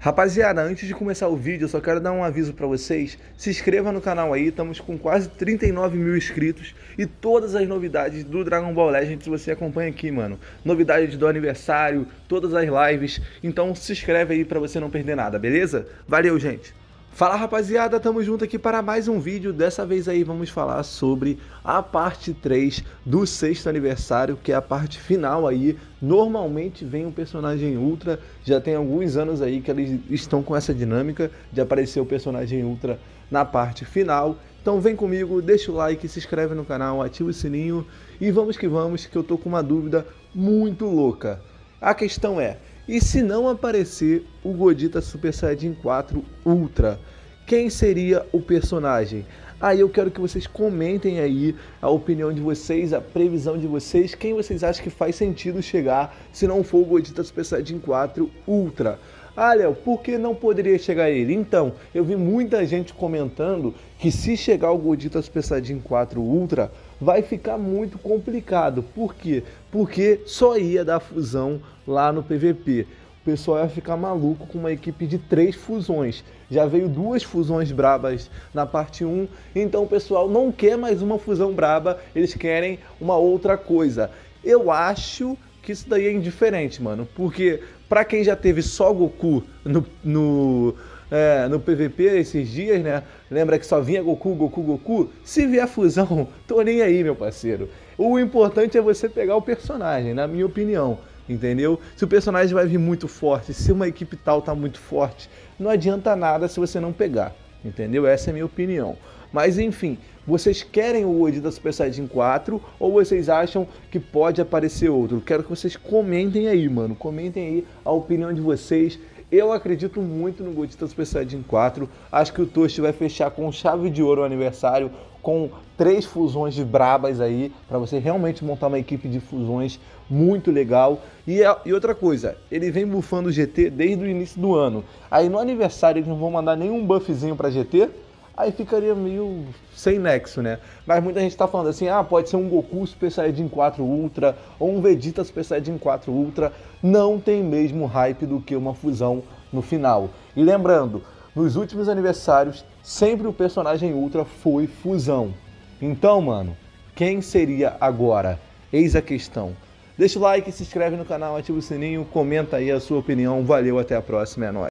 Rapaziada, antes de começar o vídeo, eu só quero dar um aviso pra vocês. Se inscreva no canal aí, estamos com quase 39 mil inscritos e todas as novidades do Dragon Ball Legends você acompanha aqui, mano. Novidades do aniversário, todas as lives, então se inscreve aí pra você não perder nada, beleza? Valeu, gente! Fala, rapaziada, tamo junto aqui para mais um vídeo. Dessa vez aí vamos falar sobre a parte 3 do 6º aniversário, que é a parte final aí. Normalmente vem um personagem Ultra, já tem alguns anos aí que eles estão com essa dinâmica de aparecer o personagem Ultra na parte final. Então vem comigo, deixa o like, se inscreve no canal, ativa o sininho e vamos que eu tô com uma dúvida muito louca. A questão é: e se não aparecer o Gogeta Super Saiyajin 4 Ultra, quem seria o personagem? Aí eu quero que vocês comentem aí a opinião de vocês, a previsão de vocês, quem vocês acham que faz sentido chegar se não for o Gogeta Super Saiyajin 4 Ultra. Ah, Léo, por que não poderia chegar ele? Então, eu vi muita gente comentando que se chegar o Gogeta Super Saiyajin 4 Ultra, vai ficar muito complicado. Por quê? Porque só ia dar fusão lá no PVP. O pessoal ia ficar maluco com uma equipe de 3 fusões. Já veio 2 fusões brabas na parte 1, então o pessoal não quer mais uma fusão braba, eles querem uma outra coisa. Eu acho que isso daí é indiferente, mano, porque pra quem já teve só Goku no PVP esses dias, né? Lembra que só vinha Goku? Se vier fusão, tô nem aí, meu parceiro. O importante é você pegar o personagem, na minha opinião, entendeu? Se o personagem vai vir muito forte, se uma equipe tal tá muito forte, não adianta nada se você não pegar, entendeu? Essa é a minha opinião. Mas enfim, vocês querem o Gogeta Super Saiyajin 4 ou vocês acham que pode aparecer outro? Quero que vocês comentem aí, mano. Comentem aí a opinião de vocês. Eu acredito muito no Gogeta Super Saiyajin 4. Acho que o Toshi vai fechar com chave de ouro o aniversário, com 3 fusões de brabas aí, para você realmente montar uma equipe de fusões muito legal. E outra coisa, ele vem buffando o GT desde o início do ano. Aí no aniversário eles não vão mandar nenhum buffzinho para GT. Aí ficaria meio sem nexo, né? Mas muita gente tá falando assim, ah, pode ser um Goku Super Saiyajin 4 Ultra ou um Vegeta Super Saiyajin 4 Ultra. Não tem mesmo hype do que uma fusão no final. E lembrando, nos últimos aniversários, sempre o personagem Ultra foi fusão. Então, mano, quem seria agora? Eis a questão. Deixa o like, se inscreve no canal, ativa o sininho, comenta aí a sua opinião. Valeu, até a próxima, é nóis.